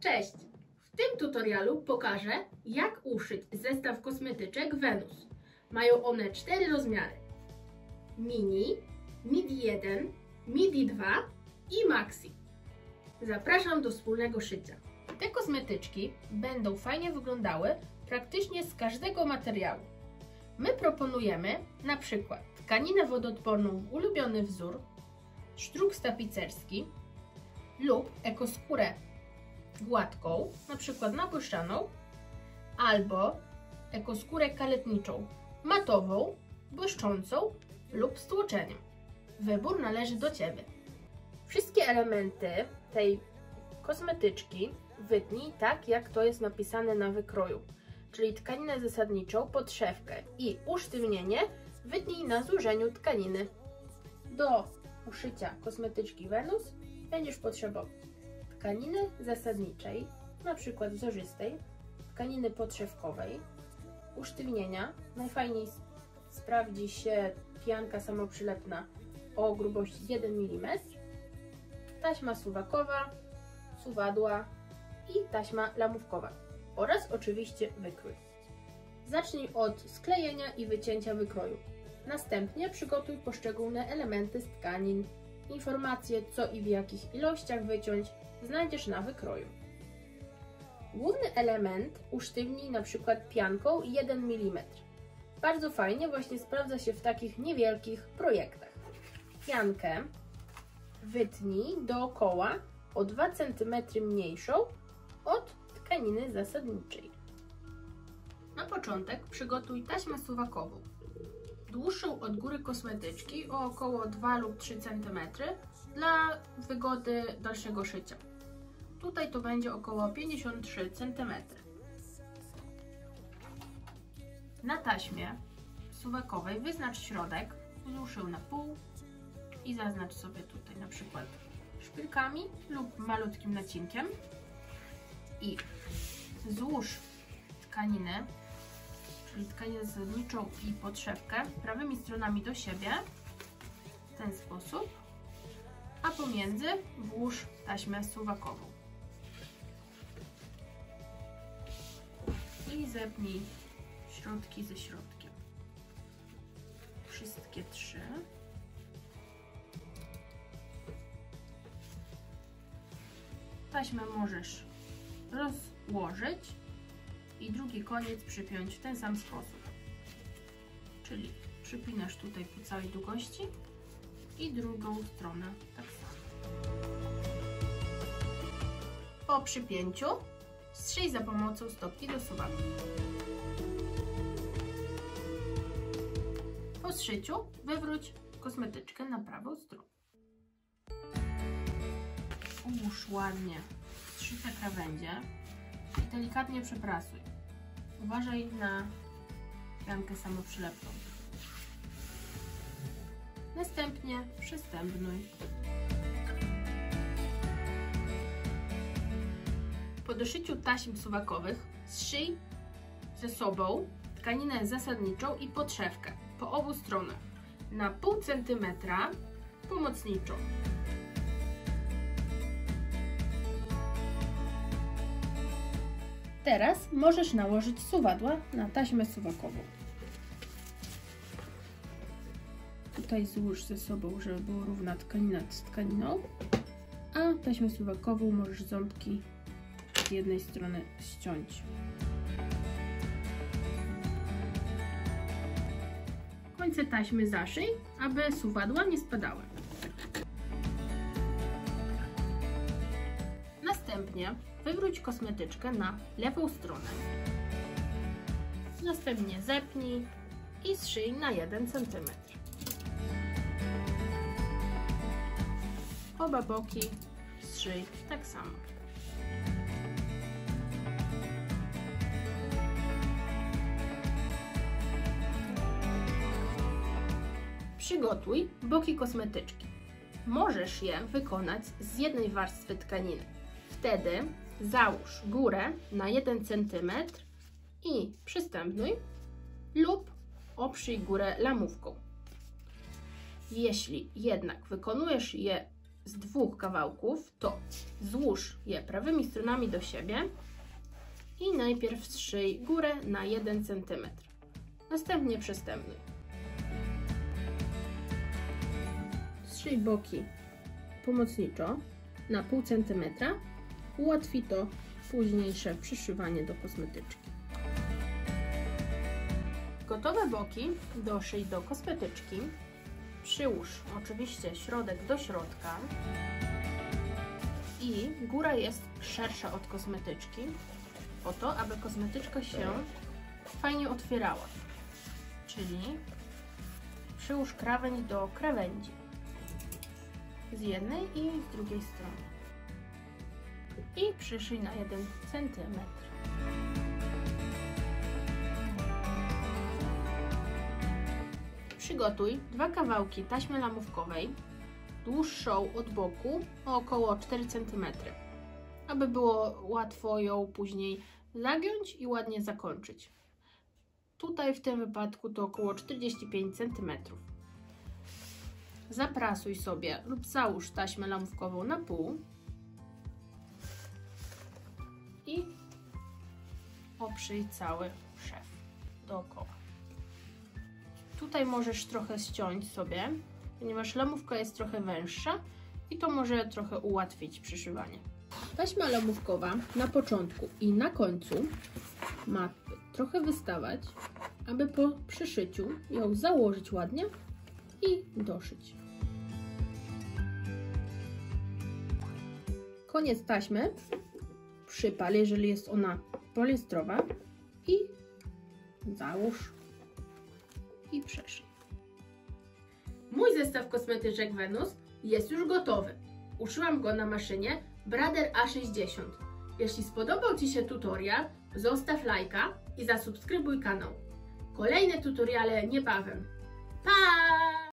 Cześć! W tym tutorialu pokażę, jak uszyć zestaw kosmetyczek Venus. Mają one 4 rozmiary: mini, midi 1, midi 2 i maxi. Zapraszam do wspólnego szycia. Te kosmetyczki będą fajnie wyglądały praktycznie z każdego materiału. My proponujemy na przykład tkaninę wodoodporną w ulubiony wzór, sztruk tapicerski lub ekoskórę gładką, na przykład nabłyszczaną, albo ekoskórę kaletniczą, matową, błyszczącą lub z tłoczeniem. Wybór należy do Ciebie. Wszystkie elementy tej kosmetyczki wytnij tak, jak to jest napisane na wykroju, czyli tkaninę zasadniczą, podszewkę i usztywnienie wytnij na złożeniu tkaniny. Do uszycia kosmetyczki Venus będziesz potrzebować tkaniny zasadniczej, na przykład wzorzystej, tkaniny podszewkowej, usztywnienia. Najfajniej sprawdzi się pianka samoprzylepna o grubości 1 mm, taśma suwakowa, suwadła i taśma lamówkowa oraz oczywiście wykrój. Zacznij od sklejenia i wycięcia wykroju. Następnie przygotuj poszczególne elementy z tkanin. Informacje, co i w jakich ilościach wyciąć, znajdziesz na wykroju. Główny element usztywnij na przykład pianką 1 mm. Bardzo fajnie właśnie sprawdza się w takich niewielkich projektach. Piankę wytnij dookoła o 2 cm mniejszą od tkaniny zasadniczej. Na początek przygotuj taśmę suwakową, dłuższą od góry kosmetyczki o około 2 lub 3 cm dla wygody dalszego szycia. Tutaj to będzie około 53 cm. Na taśmie suwakowej wyznacz środek, złóż ją na pół i zaznacz sobie tutaj na przykład szpilkami lub malutkim nacinkiem i złóż tkaninę, czyli tkaninę zasadniczą i podszewkę prawymi stronami do siebie w ten sposób, a pomiędzy włóż taśmę suwakową i zepnij środki ze środkiem. Wszystkie 3. Taśmę możesz rozłożyć i drugi koniec przypiąć w ten sam sposób. Czyli przypinasz tutaj po całej długości i drugą stronę tak samo. Po przypięciu strzyj za pomocą stopki do suwaku. Po zszyciu wywróć kosmetyczkę na prawą stronę. Ułóż ładnie zszyte krawędzie i delikatnie przeprasuj. Uważaj na piankę samoprzylepną. Następnie przystępnuj. Po doszyciu taśm suwakowych zszyj ze sobą tkaninę zasadniczą i podszewkę po obu stronach na pół centymetra pomocniczo. Teraz możesz nałożyć suwadła na taśmę suwakową. Tutaj złóż ze sobą, żeby była równa tkanina z tkaniną, a taśmę suwakową możesz ząbki z jednej strony ściąć. Końce taśmy zaszyj, aby suwadła nie spadały. Następnie wywróć kosmetyczkę na lewą stronę. Następnie zepnij i zszyj na 1 cm. Oba boki zszyj tak samo. Przygotuj boki kosmetyczki. Możesz je wykonać z jednej warstwy tkaniny. Wtedy załóż górę na 1 cm i przystępnuj lub oprzyj górę lamówką. Jeśli jednak wykonujesz je z 2 kawałków, to złóż je prawymi stronami do siebie i najpierw zszyj górę na 1 cm. Następnie przestępnuj. Zszyj boki pomocniczo na pół centymetra. Ułatwi to późniejsze przyszywanie do kosmetyczki. Gotowe boki doszyj do kosmetyczki. Przyłóż oczywiście środek do środka i góra jest szersza od kosmetyczki, po to, aby kosmetyczka się fajnie otwierała. Czyli przyłóż krawędź do krawędzi z jednej i z drugiej strony i przyszyj na 1 cm. Przygotuj 2 kawałki taśmy lamówkowej, dłuższą od boku o około 4 cm, aby było łatwo ją później zagiąć i ładnie zakończyć. Tutaj w tym wypadku to około 45 cm. Zaprasuj sobie lub załóż taśmę lamówkową na pół i oprzyj cały szef dookoła. Tutaj możesz trochę ściąć sobie, ponieważ lamówka jest trochę węższa i to może trochę ułatwić przyszywanie. Taśma lamówkowa na początku i na końcu ma trochę wystawać, aby po przyszyciu ją założyć ładnie i doszyć. Koniec taśmy przypal, jeżeli jest ona poliestrowa, i załóż i przeszyj. Mój zestaw kosmetyczek Venus jest już gotowy. Uszyłam go na maszynie Brother A60. Jeśli spodobał Ci się tutorial, zostaw lajka i zasubskrybuj kanał. Kolejne tutoriale niebawem. Pa!